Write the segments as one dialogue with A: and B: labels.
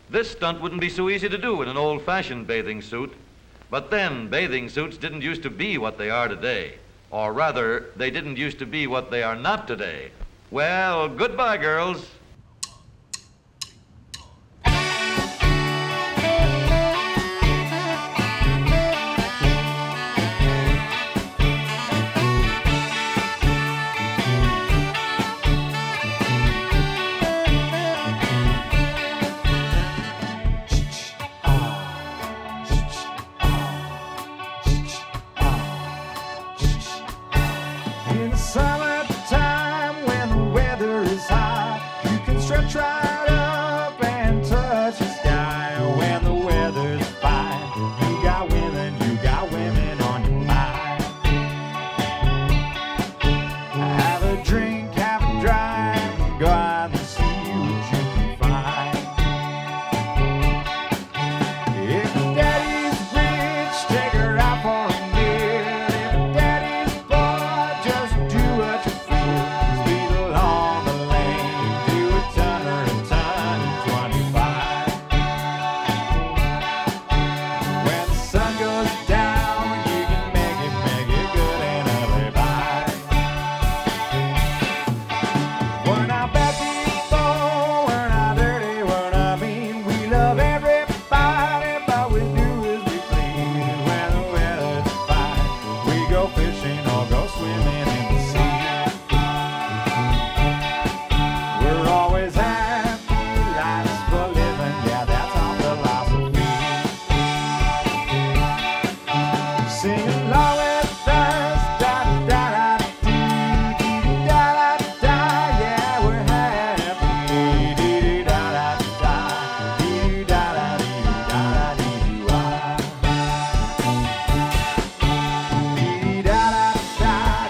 A: This stunt wouldn't be so easy to do in an old-fashioned bathing suit. But then, bathing suits didn't used to be what they are today. Or rather, they didn't used to be what they are not today. Well, goodbye, girls.
B: In the summertime when the weather is hot, you can stretch right up and touch the sky. When the weather's fine, you got women on your mind. Have a drink, have a drive, go out and see what you can find. If daddy's rich, take her out for a meal. If daddy's poor, just do what you feel. Speed along the lane, do a turner and turn in 25. When the sun goes down, you can make it good and early by. We're not bad people, we're not dirty, we're not mean. We love everybody, but we do as we please. When the weather's fine, we go fishing or go swimming in the sea. We're always happy, life's for living, yeah, that's our philosophy. Sing along with us, da-da-da-dee, da-da-da, yeah, we're happy. Dee-dee-da-da-da, dee-dee-da-da-dee-da-da-dee-wah. Dee-dee-da-da-da,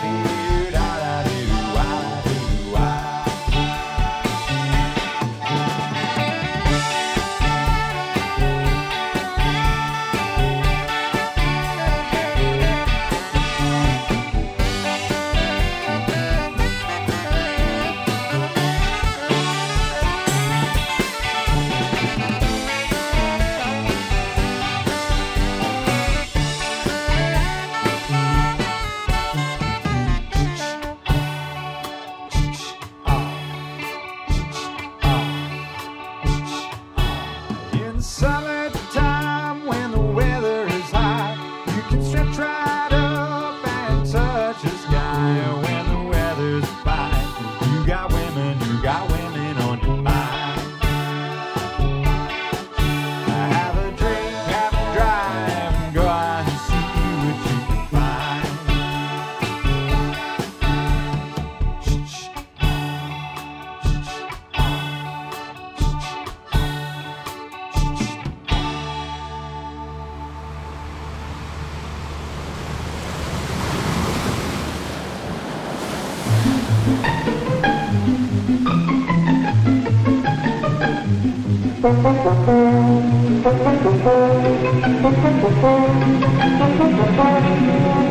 B: In the summertime when the weather is hot, you can stretch right up and touch the sky. When the weather's fine, you got women on your mind. Have a drink, have a drive, and go out and see what you can find.
C: Thank you.